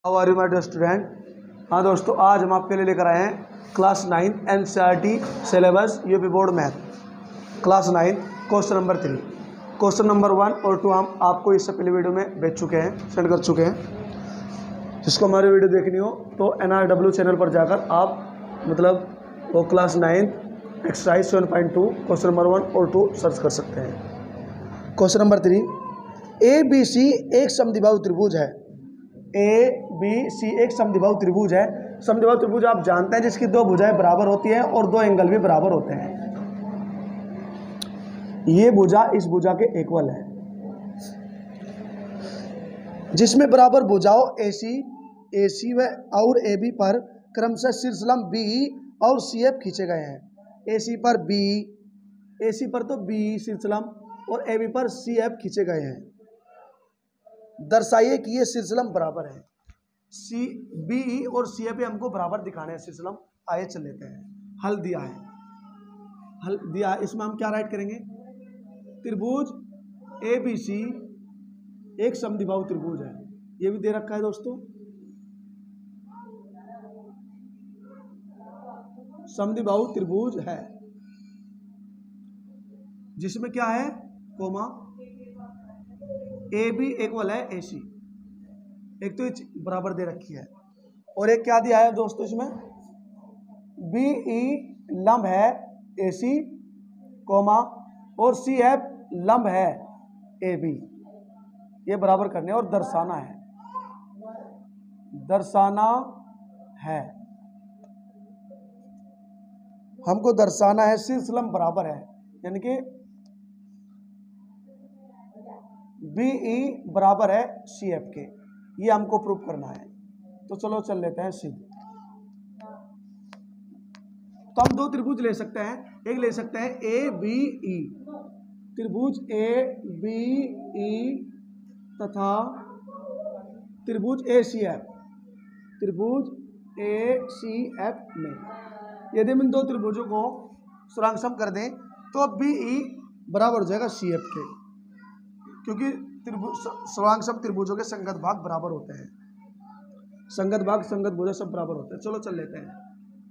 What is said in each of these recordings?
How are you my dear student. हाँ दोस्तों, आज हम आपके लिए लेकर आए हैं class 9 NCERT syllabus UP board math class 9 question number 3। Question number 1 और 2 हम आपको इससे पहले वीडियो में भेज चुके हैं, सेंड कर चुके हैं। जिसको हमारी वीडियो देखनी हो तो NRW चैनल पर जाकर आप वो क्लास 9 एक्सरसाइज 7.2 क्वेश्चन नंबर 1 और 2 सर्च कर सकते हैं। क्वेश्चन नंबर 3, ABC एक समद्विबाहु त्रिभुज है। ABC एक समद्विबाहु त्रिभुज है। समद्विबाहु त्रिभुज आप जानते हैं जिसकी दो भुजाएं बराबर होती हैं और दो एंगल भी बराबर होते हैं। ये भुजा इस भुजा के इक्वल है, जिसमें बराबर भुजाओं AC व और AB पर क्रमशः शीर्षलंब BE और CF खींचे गए हैं। AC पर तो BE शीर्षलंब और AB पर CF खींचे गए हैं। दर्शाइए कि ये शीर्षलंब बराबर है। BE और CF हमको बराबर दिखाने हैं शीर्षलंब। आइए चल लेते हैं। हल दिया है, इसमें हम क्या राइट करेंगे? त्रिभुज ABC एक समद्विबाहु त्रिभुज है। ये भी दे रखा है दोस्तों, समद्विबाहु त्रिभुज है जिसमें क्या है, कोमा AB इक्वल है AC। एक तो बराबर दे रखी है और एक क्या दिया है दोस्तों, इसमें BE लंब है AC कोमा और CF लंब है AB। ये बराबर करने और दर्शाना है हमको दर्शाना है शीर्षलंब बराबर है, यानी कि BE बराबर है CF के। ये हमको प्रूफ करना है। तो चलो चल लेते हैं सीधे। तो हम दो त्रिभुज ले सकते हैं। एक ले सकते हैं ABE, त्रिभुज ABE तथा त्रिभुज ACF में। यदि हम इन दो त्रिभुजों को सुरांगसम कर दें तो BE बराबर हो जाएगा CF के, क्योंकि सुरांगसम त्रिभुजों के संगत भाग बराबर होते हैं। संगत भाग संगत भुजा सब बराबर होते हैं। चलो चल लेते हैं।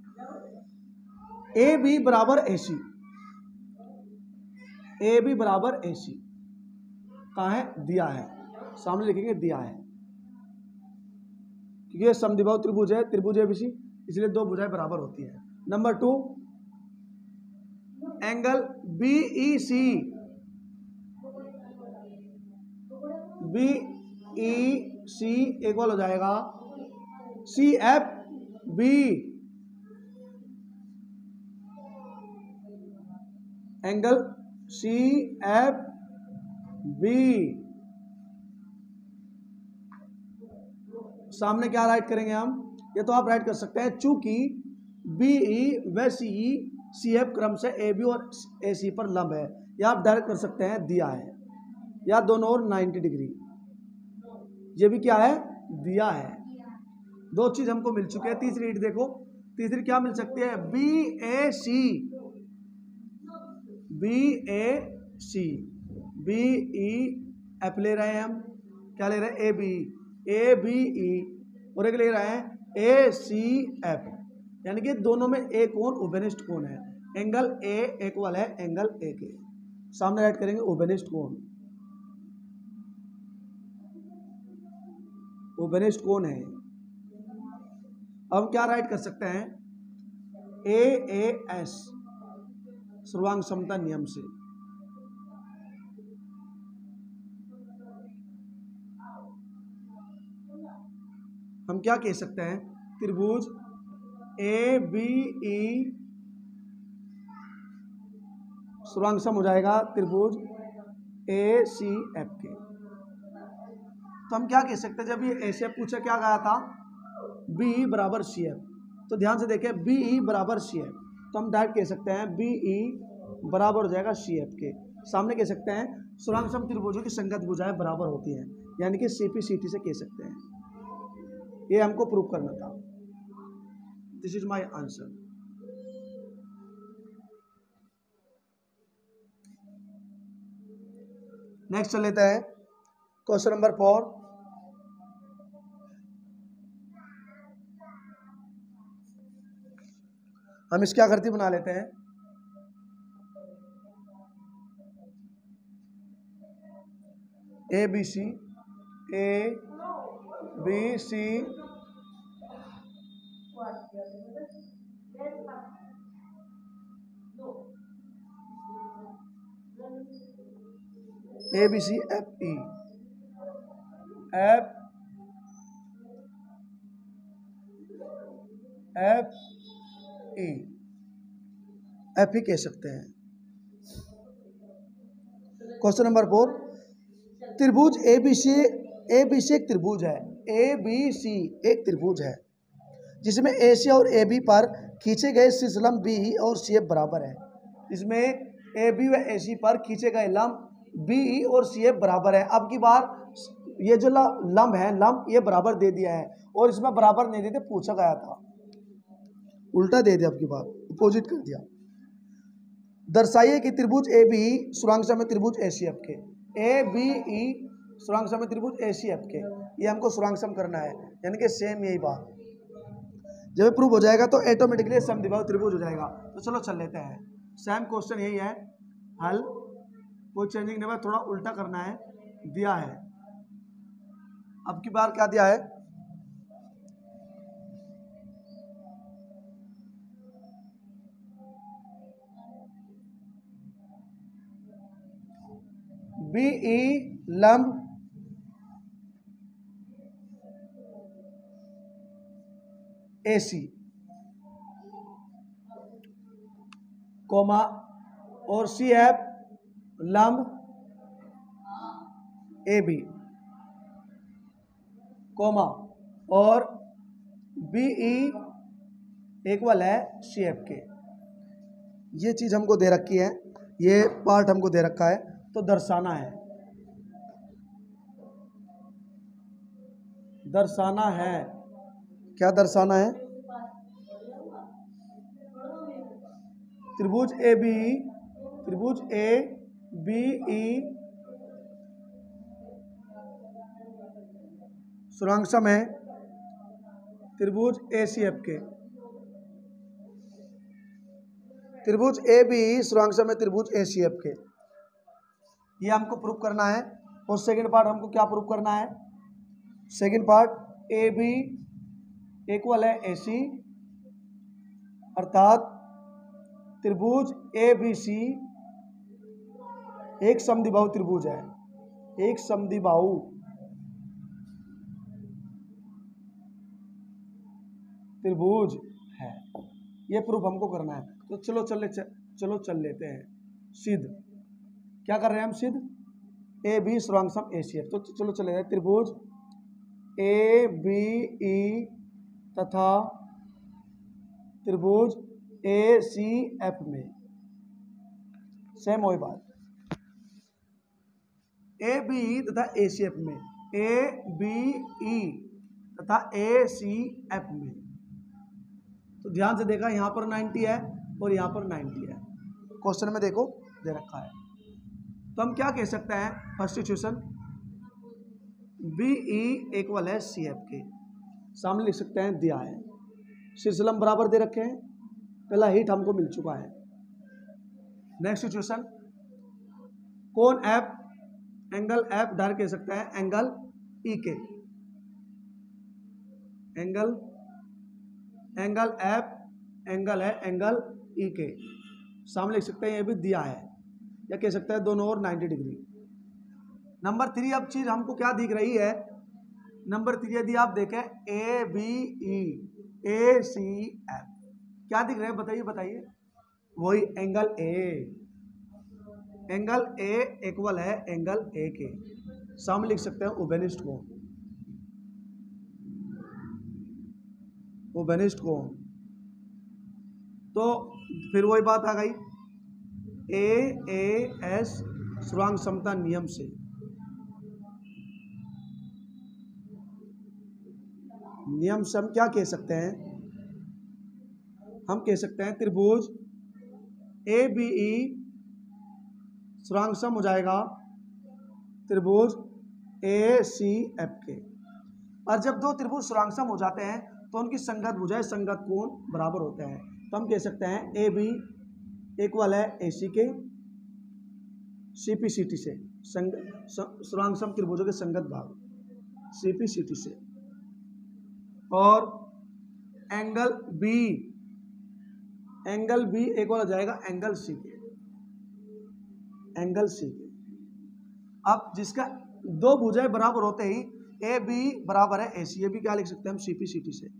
AB बराबर AC, AB बराबर AC कहाँ है? दिया है, सामने लिखेंगे दिया है, क्योंकि ये समद्विबाहु त्रिभुज है, त्रिभुज ABC, इसलिए दो भुजाएं बराबर होती है। नंबर 2, एंगल BEC इक्वल हो जाएगा CFB। एंगल CFB सामने क्या राइट करेंगे हम? ये तो आप राइट कर सकते हैं, चूंकि BE व CE CF क्रम से AB और AC पर लंब है। या आप डायरेक्ट कर सकते हैं दिया है, या दोनों ओर 90 डिग्री। ये भी क्या है? दिया है। दो चीज हमको मिल चुके हैं। तीसरी रीड देखो, तीसरी क्या मिल सकती है? BAC BEF ले रहे हैं हम। क्या ले रहे हैं? ABE और एक ले रहे हैं ACF, यानी कि दोनों में एक कोण उभयनिष्ठ कोण है। एंगल A इक्वल है एंगल A के। सामने राइट करेंगे उभयनिष्ठ कोण, उभयनिष्ठ कोण है। अब हम क्या राइट कर सकते हैं? AAS सर्वांग समता नियम से। हम क्या कह सकते हैं? त्रिभुज ABE सर्वांग सम हो जाएगा त्रिभुज ACF के। तो हम क्या कह सकते हैं? जब ये ACF पूछा, क्या कहा था? BE बराबर CF। तो ध्यान से देखें, BE बराबर CF, तो हम डायरेक्ट कह सकते हैं BE बराबर हो जाएगा CF के। सामने कह सकते हैं सुरांग सम त्रिभुजों की संगत भुजाएं बराबर होती हैं, यानी कि CP/CT से कह सकते हैं। ये हमको प्रूव करना था। This is my answer. Next चल लेते हैं क्वेश्चन नंबर 4। हम इसकी आकृति बना लेते हैं। A B C F E कह सकते हैं। क्वेश्चन नंबर 4, त्रिभुज ए बी सी एक त्रिभुज है। ए बी सी एक त्रिभुज है जिसमें ए सी और ए बी पर खींचे गए शीर्ष लंब बी ई और सी एफ बराबर है। इसमें ए बी व ए सी पर खींचे गए लंब बी ई और सी एफ बराबर है। अब की बार ये जो लंब है, लंब ये बराबर दे दिया है और इसमें बराबर नहीं देते, पूछा गया था, उल्टा दे दिया, अब की बार अपोजिट कर दिया। दर्शाइए कि त्रिभुज ए बी ई सुरंग में त्रिभुज ए सी एफ के। ए बी ई सुरंग में त्रिभुज ए सी एफ के, ये हमको सुरंग करना है, यानी कि सेम यही बात। जब प्रूव हो जाएगा तो ऑटोमेटिकली समद्विबाहु त्रिभुज हो जाएगा। तो चलो चल लेते हैं। सेम क्वेश्चन यही है, हल कोई चेंजिंग नहीं है, थोड़ा उल्टा करना है, दिया है। अब की बार क्या दिया है, बी ई लंब ए सी कोमा और सी एफ लंब ए बी कोमा और बी ई इक्वल है सी एफ के। ये चीज़ हमको दे रखी है, ये पार्ट हमको दे रखा है, तो दर्शाना है, दर्शाना है। क्या दर्शाना है, त्रिभुज ए बी ई सुरंग है त्रिभुज ए सी एफ के। त्रिभुज ए बी ई सुरंग में त्रिभुज ए सी एफ के, ये हमको प्रूफ करना है। और सेकंड पार्ट हमको क्या प्रूफ करना है, second part A B equal है ए सी, अर्थात त्रिभुज ए बी सी एक समद्विबाहु त्रिभुज है, एक समद्विबाहु त्रिभुज है, ये प्रूफ हमको करना है। तो चलो चल लेते हैं सिद्ध। क्या कर रहे हैं हम, सिद्ध ए बी सुरंग ए सी एफ। तो चलो चले जाए, त्रिभुज ए बी ई तथा त्रिभुज ए सी एफ में सेम वही बात, ए बी ई तथा ए सी एफ में, ए बी ई तथा ए सी एफ में। तो ध्यान से देखा, यहां पर 90 है और यहां पर 90 है, क्वेश्चन में देखो दे रखा है। तो हम क्या कह सकते हैं, first situation B E equal है सी एफ के, सामने लिख सकते हैं, दिया है, शीर्षलंब बराबर दे रखे हैं, पहला हिट हमको मिल चुका है। नेक्स्ट सिचुएशन, कोण एफ, एंगल एफ डायरेक्ट कह सकते हैं एंगल ई के, एंगल एफ एंगल है एंगल ई के, सामने लिख सकते हैं, ये भी दिया है, या कह सकते हैं दोनों ओर 90 डिग्री। नंबर 3, अब चीज हमको क्या दिख रही है, नंबर 3 यदि आप देखें A B E A C F, क्या दिख रहा है बताइए, वही एंगल ए इक्वल है एंगल ए के, सामने लिख सकते हैं उभयनिष्ठ कोण, उभयनिष्ठ कोण। तो फिर वही बात आ गई, ए एस सुरंग समता नियम से, नियम से हम क्या कह सकते हैं, हम कह सकते हैं त्रिभुज ए बी ई सुरंग सम हो जाएगा त्रिभुज ए सी एफ के। और जब दो त्रिभुज सुरंग सम हो जाते हैं तो उनकी संगत भुजाएं संगत कोण बराबर होते हैं। तो तो हम कह सकते हैं ए बी इक्वल है ए सी के सी पी सी टी से सुरांग सम त्रिभुजों के संगत भाग सी पी सी टी से, और एंगल बी इक्वल हो जाएगा एंगल सी के, एंगल सी के। अब जिसका दो भुजाएं बराबर होते ही ए बी बराबर है ए सी, ये भी क्या लिख सकते हैं हम सी पी सी टी से,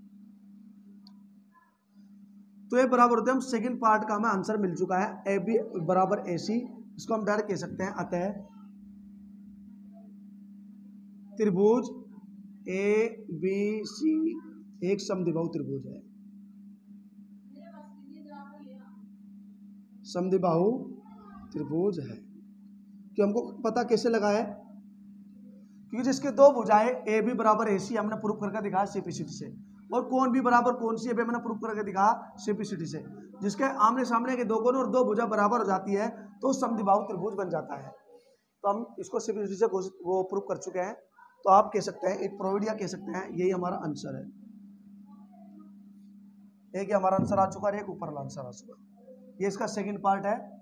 तो ये बराबर होते हैं हम सेकंड पार्ट का हमें आंसर मिल चुका है ए बी बराबर ए सी, इसको हम डायरेक्ट कह सकते हैं अतः त्रिभुज ए बी सी एक समद्विबाहु त्रिभुज है, समद्विबाहु त्रिभुज है। कि हमको पता कैसे लगा है, क्योंकि जिसके दो भुजाएं ए बी बराबर ए सी हमने प्रूव करके दिखाया सी पी सी टी से, और कोण भी बराबर कौन सी है मैंने प्रूव करके दिखाया सी पी सी टी से। जिसके आमने सामने के दो कोण और दो भुजा बराबर हो जाती है तो समद्विबाहु त्रिभुज बन जाता है। तो हम इसको सी पी सी टी से वो प्रूव कर चुके हैं। तो आप कह सकते हैं एक प्रोविडिया कह सकते हैं, यही हमारा आंसर है। एक हमारा आंसर आ चुका है, एक ऊपर वाला आंसर आ चुका है। ये इसका सेकंड पार्ट है।